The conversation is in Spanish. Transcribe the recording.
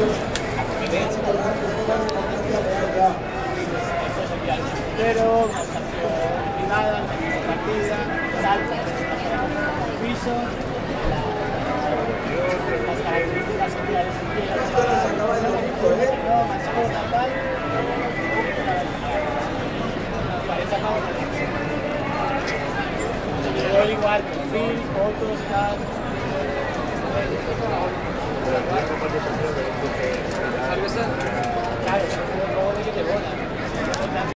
Pero, privada, partida, salta, piso, las características sociales mascota, tal. Igual, perfil, fotos, tal. Claro, es un juego de que te bola.